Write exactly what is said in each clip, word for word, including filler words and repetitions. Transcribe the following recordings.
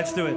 Let's do it.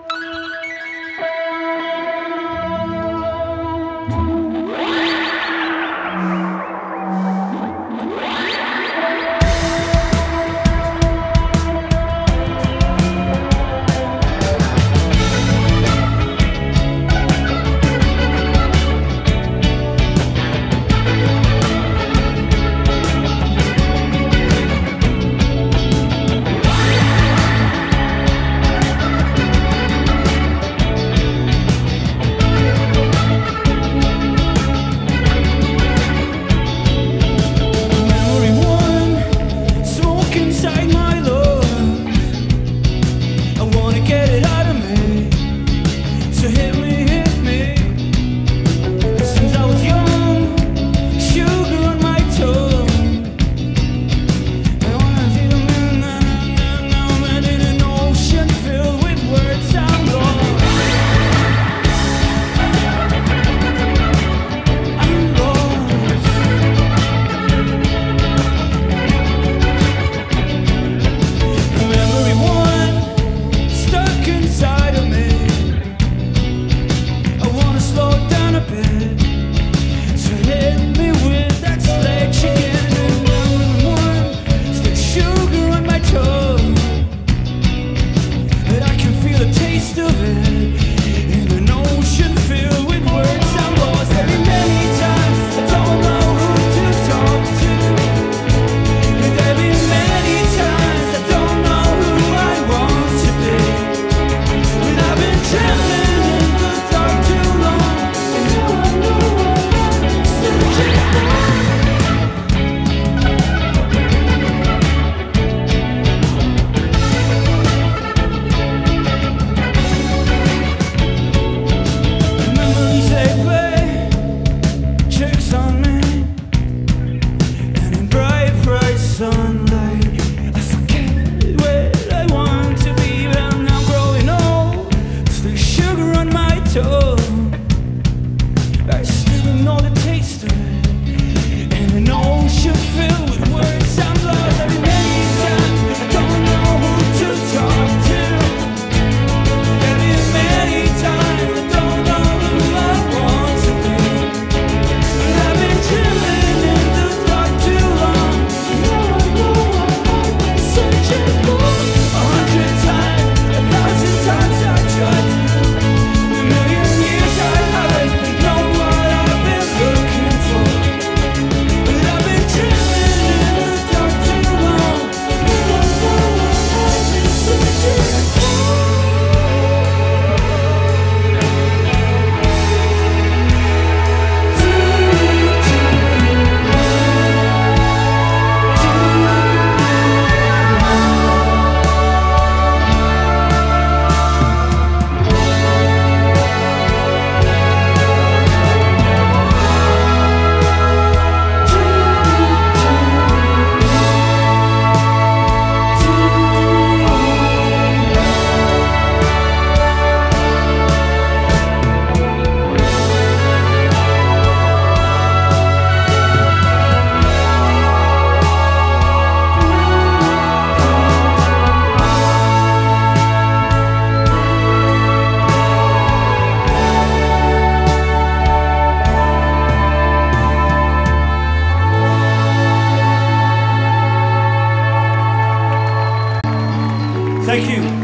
Thank you.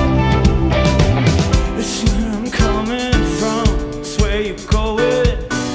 It's where I'm coming from, it's where you're going.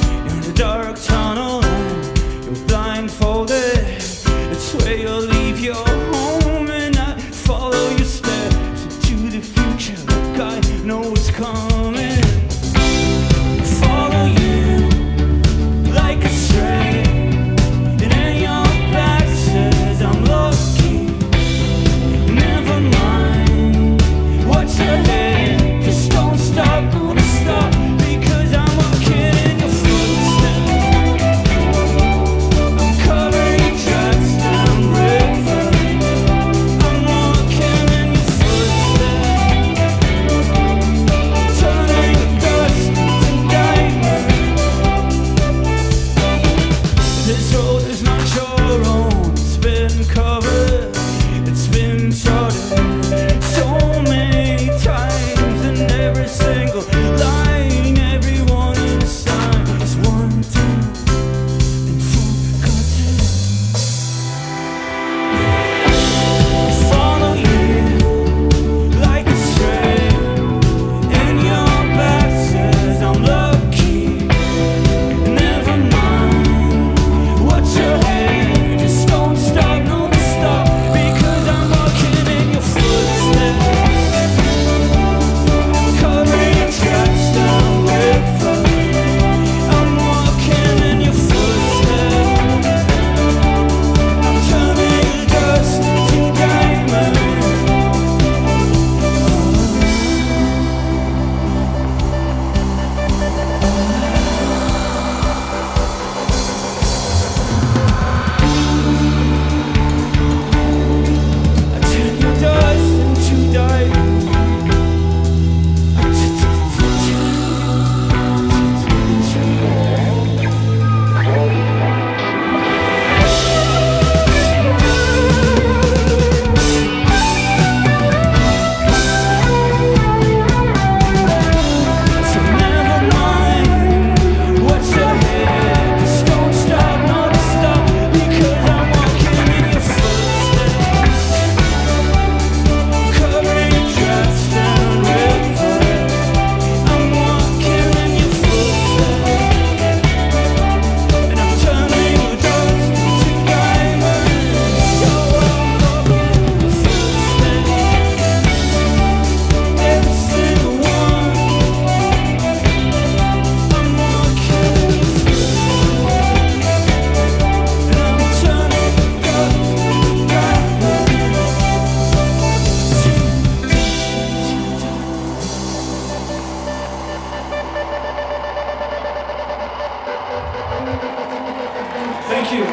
Thank you.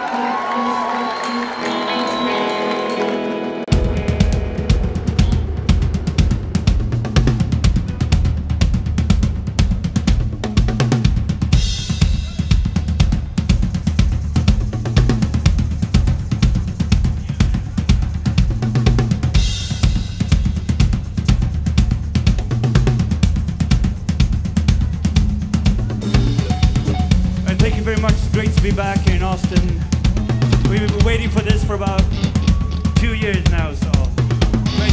Great to be back here in Austin. We've been waiting for this for about two years now, so great.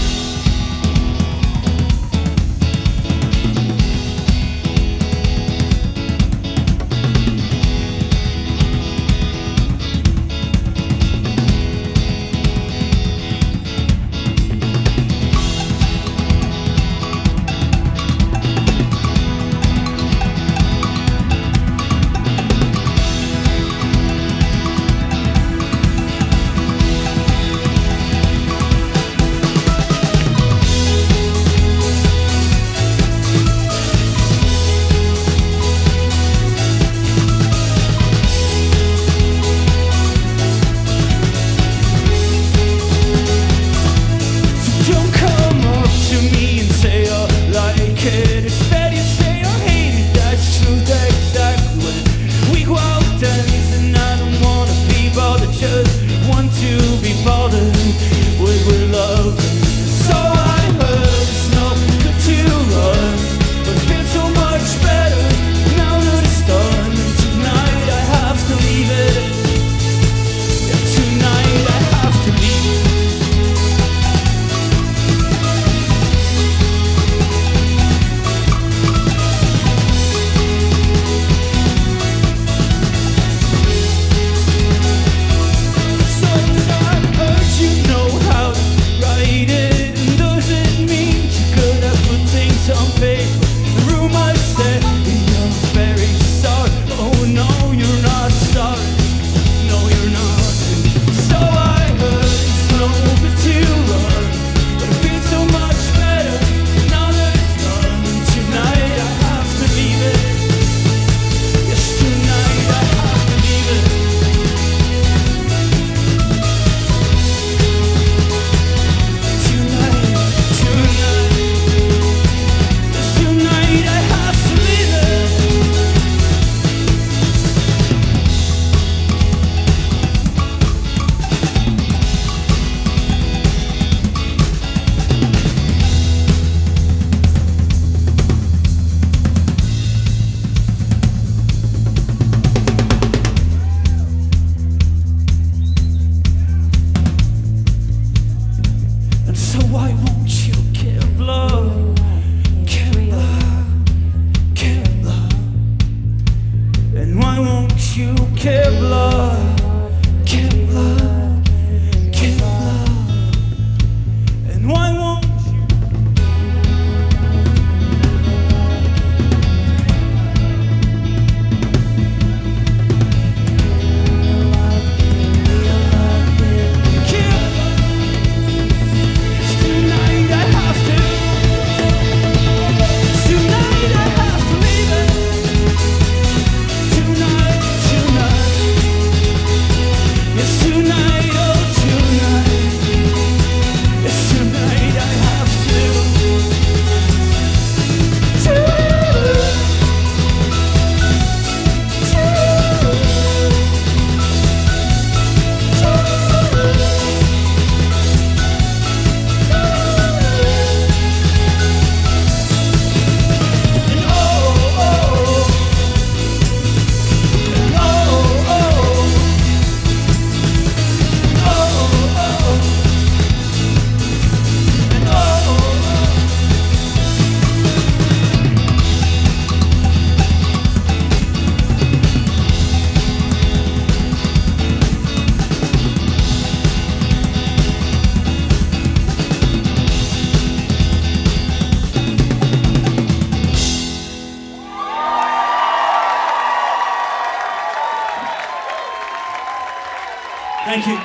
Thank you.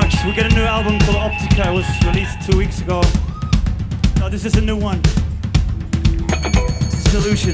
We got a new album called Optica. It was released two weeks ago. So this is a new one. Solution.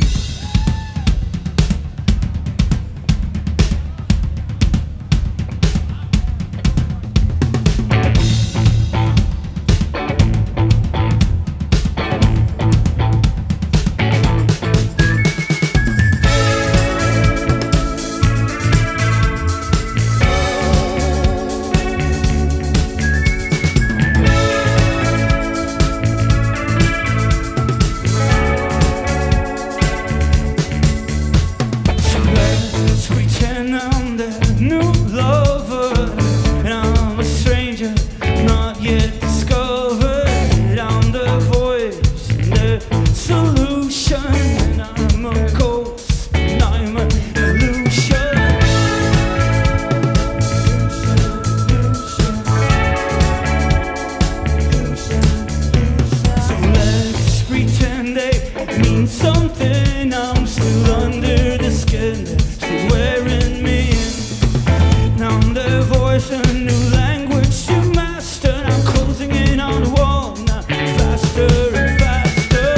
Something, I'm still under the skin, still wearing me in. Now the voice, a new language to master. I'm closing in on the wall, now faster and faster.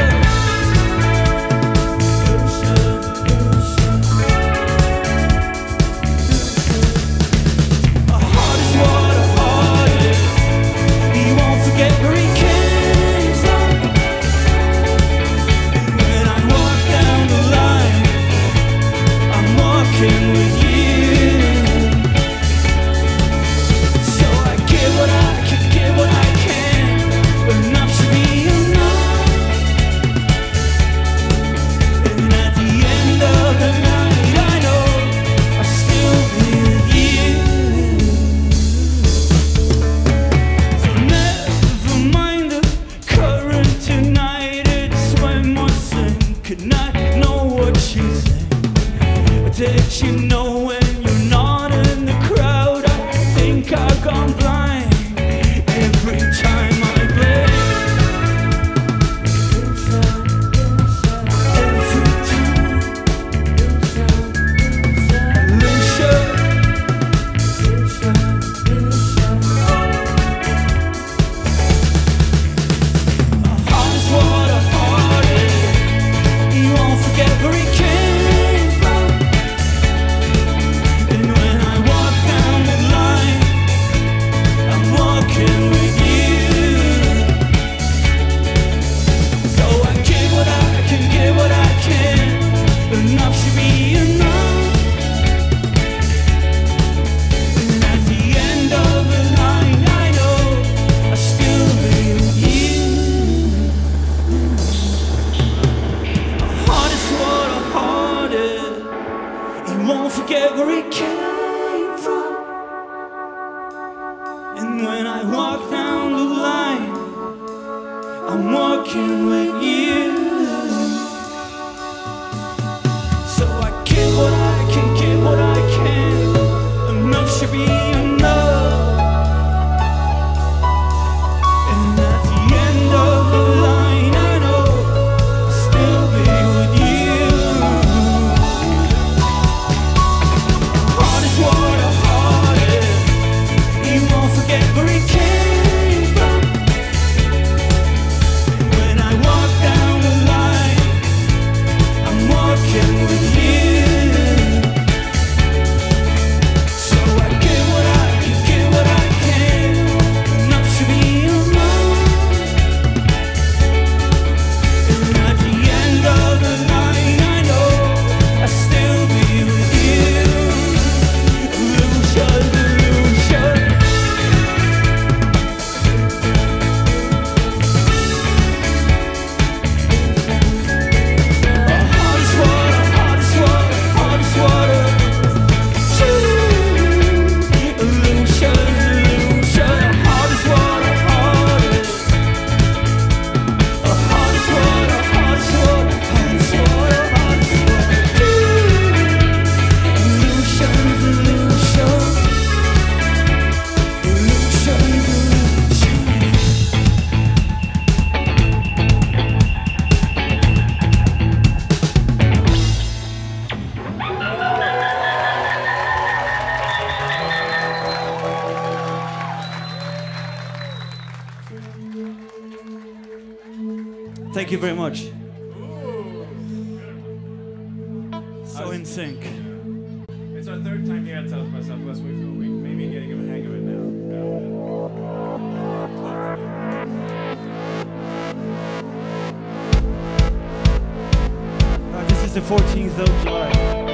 A heart is what a heart is. He won't forget where he came from. With you, so I give what I can, give what I can. Enough should be enough. And at the end of the night, I know I'll still be with you. So never mind the current tonight. It's when my sin could not know what you think. Did you know when you're not in the crowd? I think I've gone blind every time I play. Every time. Lucia. A heart is what a heart is. You won't forget where he came from. Enough should be enough. And at the end of the line, I know I'll still be with you. A heart is what a heart is. He won't forget where he came from. And when I walk down the line, I'm walking with you. What I can give, what I can. Enough should be enough. And at the end of the line, I know I'll still be with you. Heart is what a heart is. He won't forget where he came from. When I walk down the line, I'm walking with you. So I give what Thank you very much. So in sync. It's our third time here at South by Southwest. We feel we may be getting a hang of it now. Uh, this is the fourteenth of July.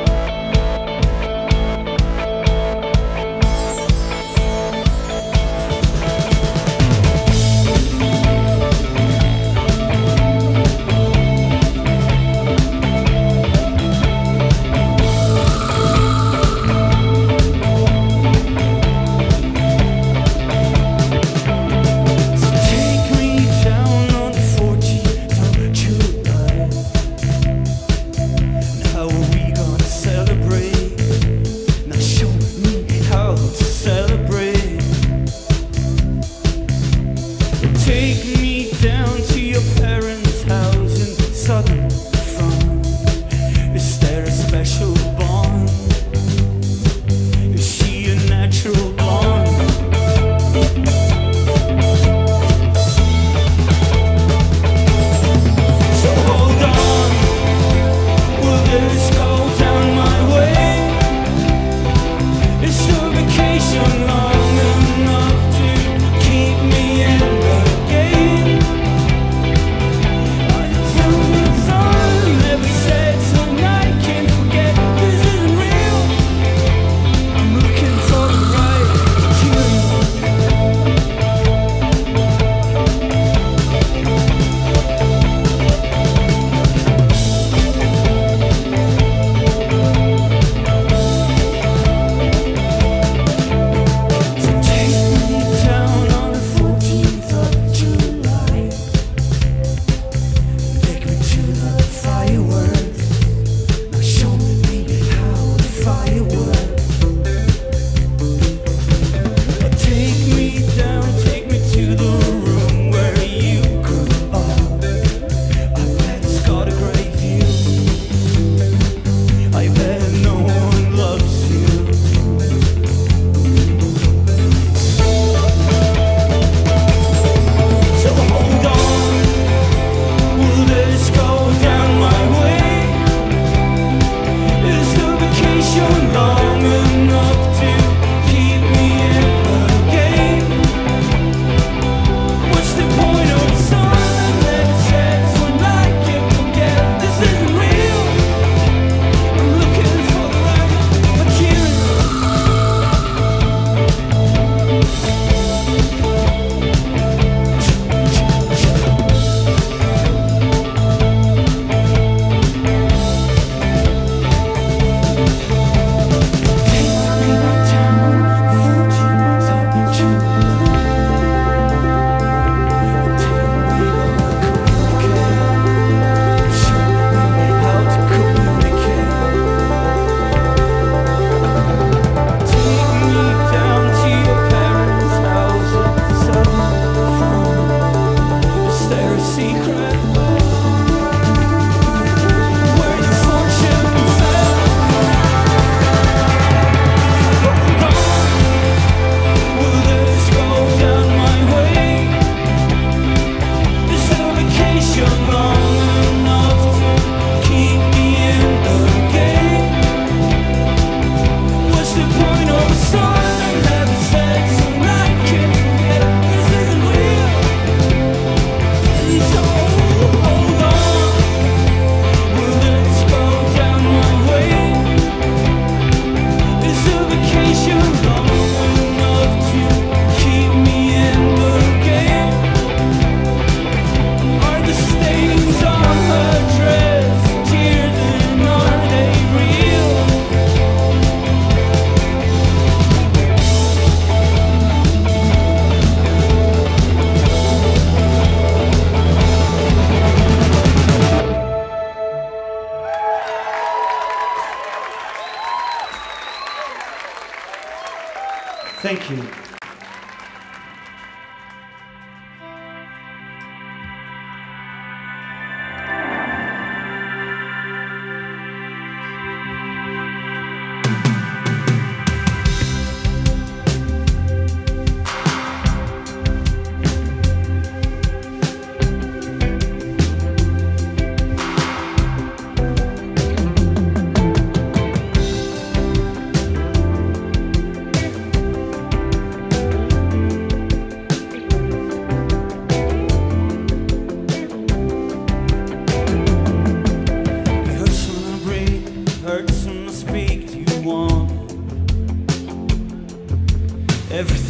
Thank you.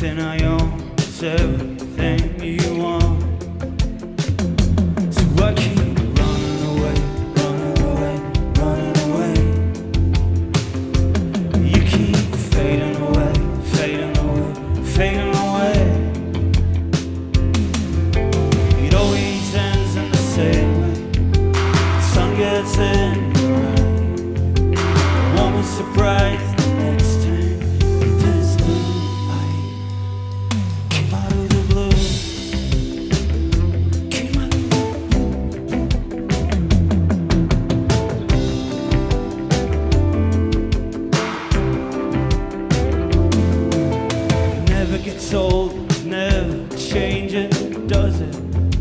Everything I own is everything you want. So I keep running away, running away, running away. You keep fading away, fading away, fading away. It always ends in the same way. The sun gets in your eye. Won't be surprised the next time this blue eye came out of the blue. Came out of the blue. Never gets old, never changes, does it?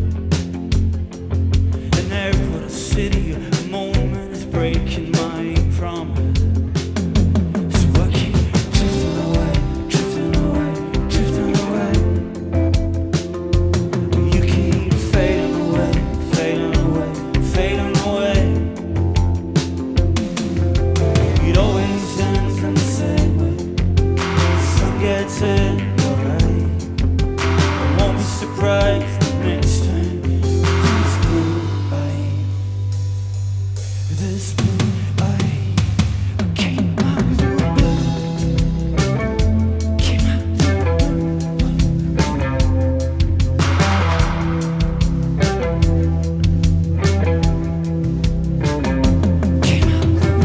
And every little city, a moment is breaking my promise. So I keep drifting away, drifting away, drifting away. You keep fading away, fading away, fading away. It always ends in the same way. The sun gets in your eye. I won't be surprised the next time this blue eye, this blue eye came out of the blue, came out of the blue, came out of the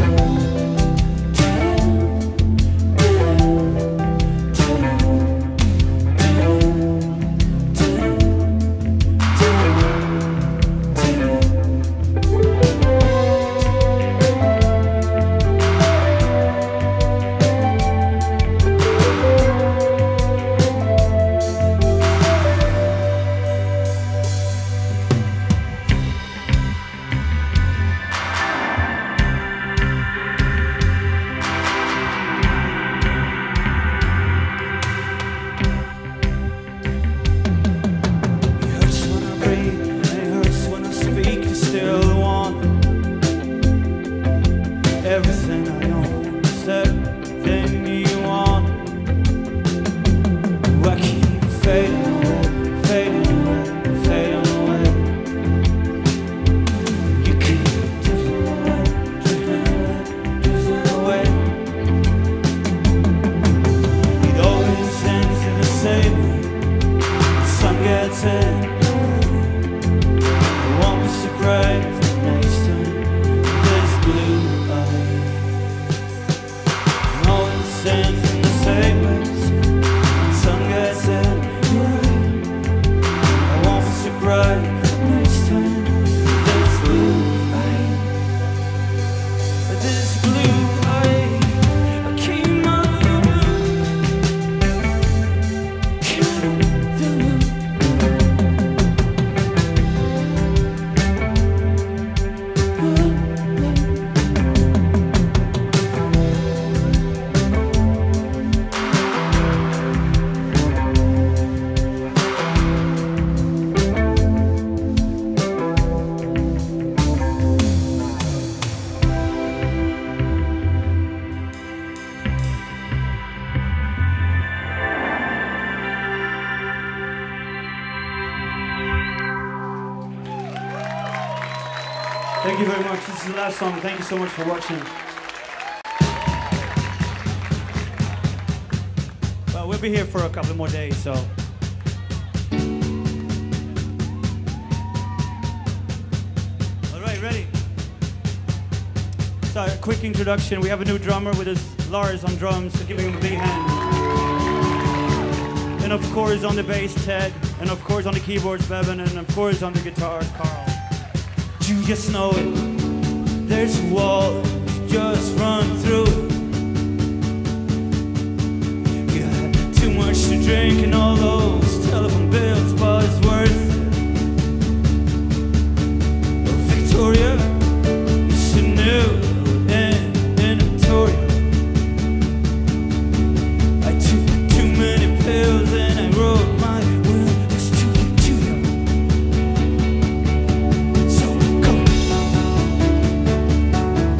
It hurts when I breathe, and it hurts when I speak. You're still the one. Everything I own is everything you want. I keep fading away, fading away, fading away. You keep drifting away, drifting away, drifting away. It always ends in the same way. The sun gets in. I won't be surprised the next time this blue eye. It always ends in the same ways. The sun gets in. I won't be surprised the next time this blue eye, this blue eye came out of the blue, came out of the blue. Thank you very much. This is the last song. Thank you so much for watching. Well, we'll be here for a couple more days, so. All right, ready? So, a quick introduction. We have a new drummer with us, Lars on drums, so giving him a big hand. And of course on the bass, Ted. And of course on the keyboards, Bevan. And of course on the guitars, Carl. You just know it. There's a wall, just run through it. You had too much to drink and all those telephone bills, but it's worth it. Oh, Victoria, you're so new and in Victoria. I took too many pills and I wrote my will just to get to you. So come.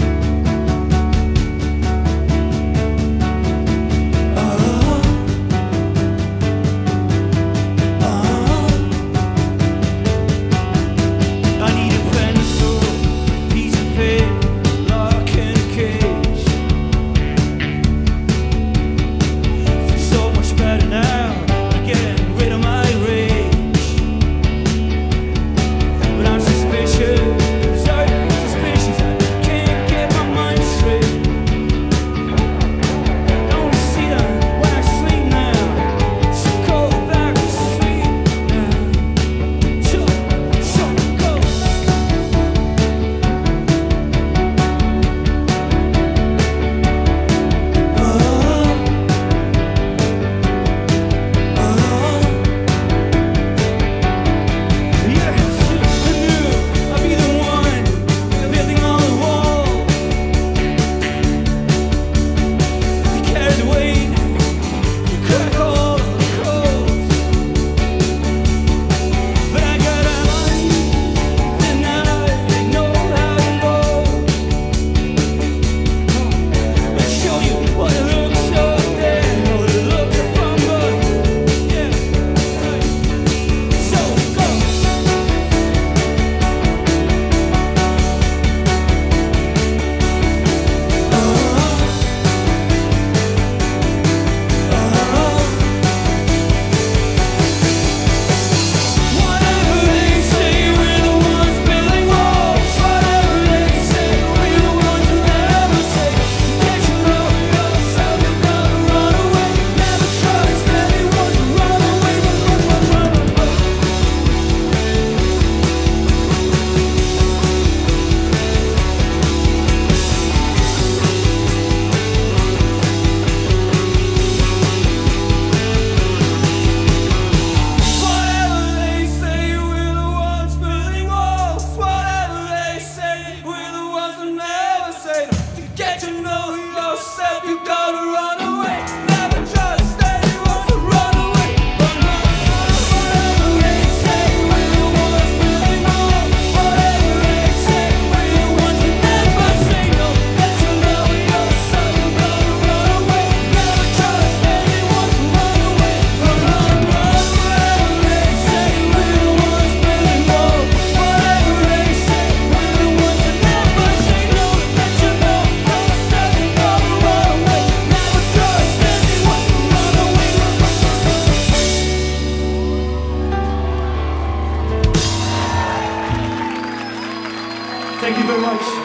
Thank you very much.